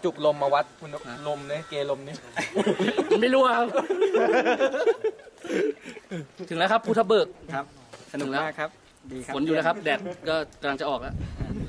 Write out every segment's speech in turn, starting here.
จุกลมมาวัดคุณลมเนี่ยเกลมนี่ไม่รู้ครับถึงแล้วครับภูทับเบิกครับสนุกมากครับดีครับฝนอยู่แล้วครับแดดก็กำลังจะออกแล้ว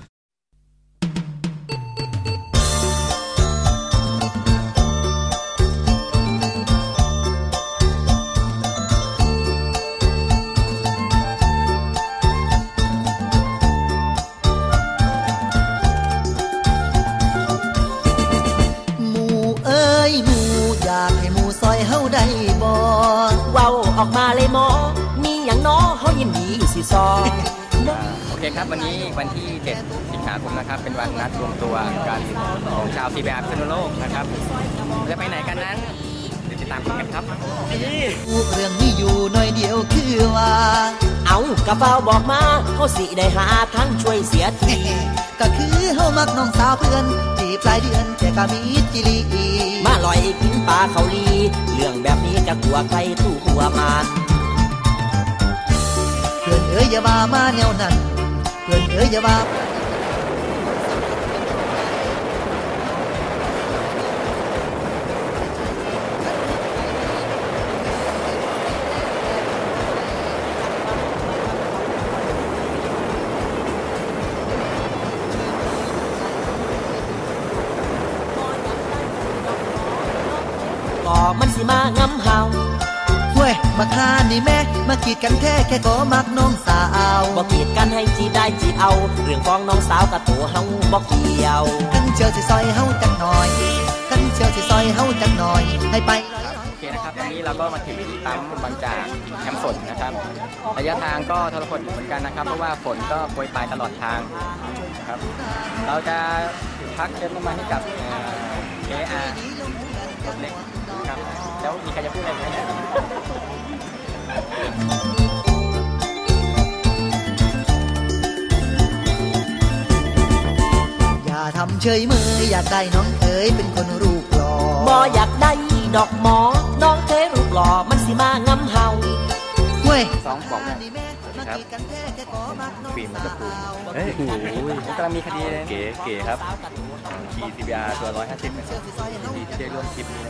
ได้บ่เว้าออกมาเลยหมอมีอย่างน้อเขายินดีสิซอโอเคครับวันนี้วันที่7 สิงหาคมนะครับเป็นวันนัดรวมตัวกันของชาวซีเบียพิษณุโลกนะครับจะไปไหนกันนั้นเดี๋ยวติดตามกันครับเรื่องนี้อยู่หน่อยเดียวคือว่าเอากระเป๋าบอกมาเขาสิได้หาทั้งช่วยเสียทีก็คือเฮามักน้องสาวเพื่อนจีบปลายเดือนแต่ก็มีจิลีมาลอยกินปลาเขาลีเรื่องแบบนี้จะกลัวใครตู้หัวมันเพื่อนเอ๋ยอย่าว่ามาแนวนั้นเพื่อนเอ๋ยอย่าว่ามันสิมางำเฮาเว้ยมาคานี่แม่มากีดกันแค่ก็มักน้องสาวบ่กีดกันให้จีได้จีเอาเรื่องฟ้องน้องสาวกับตัวเฮาบ่เกี่ยวกันเชียวสิซอยเฮาจักหน่อยกันเชียวสิซอยเฮาจักหน่อยให้ไปโอเคนะครับวันนี้เราก็มาถึงปั๊มบางจากแคมป์ฝนนะครับระยะทางก็ทรหดเหมือนกันนะครับเพราะว่าฝนก็โปรยปลายตลอดทางครับเราจะพักเติมน้ำมันให้กับKRรถเล็กครับแล้วมีใครจะพูดอะไรไหมอย่าทำเฉยเมยอยากได้น้องเคยเป็นคนรูปหล่อบ่อยากได้ดอกหมอน้องเคยรูปหล่อมันสิมางำเฮาเว้ยสองบอกเนี่ยครับฟิล์มมันจะปูเฮ้ยโอ้โหกำลังมีคดีเลยเก๋ครับขี่ CBR ตัว150นะครับที่ได้ร่วมคลิปนี้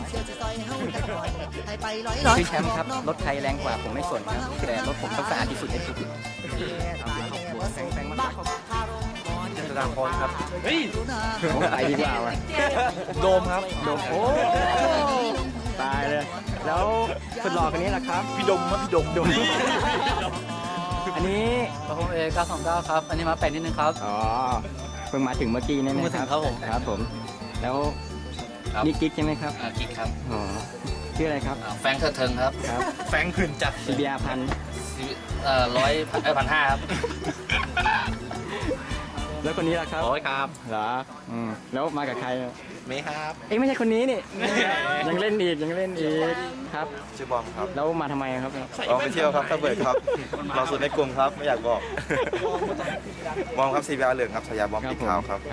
ชื่อแชมป์ครับรถใครแรงกว่าผมไม่สนครับแต่รถผมต้องสะอาดที่สุดในชีวิตแซงมากเจษฎาพรครับเฮ้ยไปดีกว่าวะโดมครับโดมโอ้ตายเลยแล้วสุดหล่อคนนี้ล่ะครับพี่ดมครับพี่ดมอันนี้ผม929ครับอันนี้มาแปลกนิดนึงครับอ๋อเพิ่งมาถึงเมื่อกี้นี่นะครับครับผมแล้วนี่กิ๊กใช่ไหมครับกิ๊กครับอ๋อชื่ออะไรครับแฟงเทิงครับครับแฟงขืนจัด CBR 1,500ครับแล้วคนนี้ล่ะครับครับเหรอแล้วมากับใครไม่ครับไม่ใช่คนนี้นี่ยังเล่นอีกครับชื่อบอมครับแล้วมาทำไมครับบอมไปเที่ยวครับถ้าเบิดครับเราสุดในกลุ่มครับไม่อยากบอกบอมครับ CBR เหลืองครับฉายาบอมติดขาวครับ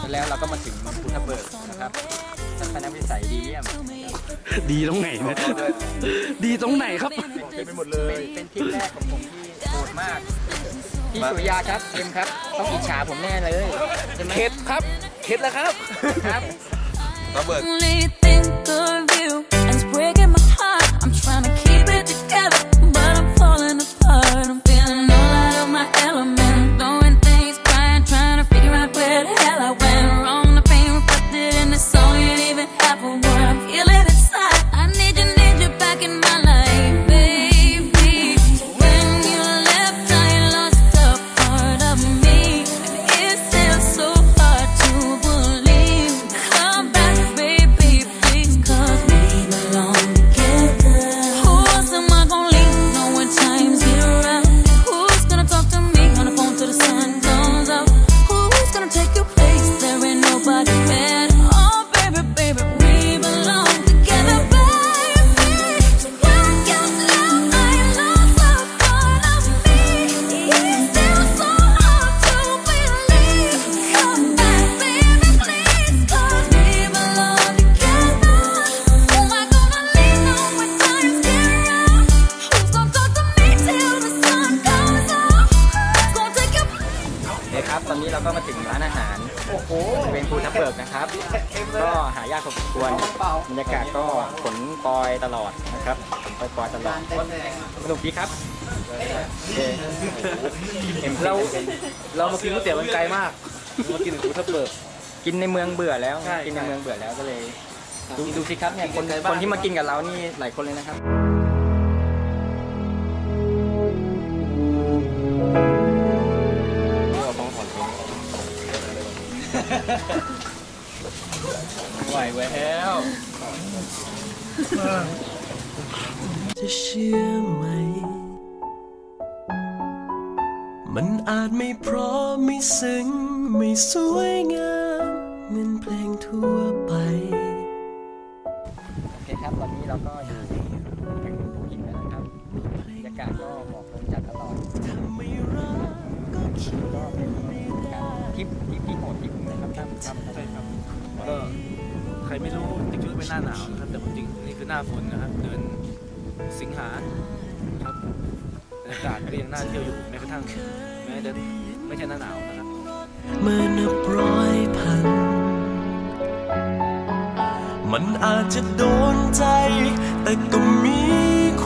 นี้แล้วเราก็มาถึงภูทับเบิกนะครับทัศนวิสัยดีเยี่ยมดีตรงไหนเนี่ยดีตรงไหนครับไปหมดเลยเป็นทริปแรกของผมที่โหดมากพี่สุริยาครับเอ็มครับต้องอิจฉาผมแน่เลยใช่ไหมเข็ดครับเข็ดแล้วครับครับระเบิด Only think of you and it's breaking my heart. I'm trying to keep it together, but I'm falling apart. I'm feeling all out of my element, throwing things, crying, trying to figure out where the hell I went wrong. The pain reflected in the song ain't even half of what I'm feeling inside. I need you back in my life, baby. When you left, I lost a part of me. It's still so hard to believe. Come back, baby, please, 'cause we belong together. Who else am I gonna leave? No when times get rough. Who's gonna talk to me on the phone till the sun comes up? Who's gonna take your place? There ain't nobody better. Oh, baby, baby, we belong together, baby. When you left, I lost a part of me. It's still so hard to believe. Come back, baby, please, 'cause we belong together. Who am I gonna lean on when times get rough? Who's gonna talk to me till the sun comes up? Who's gonna take your โอเคครับตอนนี้เราก็มาถึงร้านอาหารเป็นภูทับเบิกนะครับก็หายากพอสมควรบรรยากาศก็ฝนปรยตลอดนะครับฝนปรยตลอดสนุกดีครับโอเคเอ็มเรามากินก๋วยเตี๋ยวมันไกลมากมากินภูทับเบิกกินในเมืองเบื่อแล้วใช่กินในเมืองเบื่อแล้วก็เลยดูสิครับเนี่ยคนที่มากินกับเรานี่หลายคนเลยนะครับไหวแล้วจะเชื่อไหม มันอาจไม่เพราะไม่ซึ้งไม่สวยงามเหมือนเพลงทั่วไปโอเคครับตอนนี้เราก็อยู่แข่งภูหินแล้วนะครับบรรยากาศก็หมอกลงจัดตลอดก็เป็นการทริปที่โหดทริปหนึ่งนะครับตั้มครับใช่ครับก็ใครไม่รู้จริงๆเป็นหน้าหนาวนะครับแต่จริงๆนี่คือหน้าฝนนะครับเดือนสิงหาครับบรรยากาศก็ยังน่าเที่ยวอยู่แม้กระทั่งแม้จะไม่ใช่หน้าหนาวนะครับเมื่อนับร้อยพัน มันอาจจะโดนใจ แต่ก็มี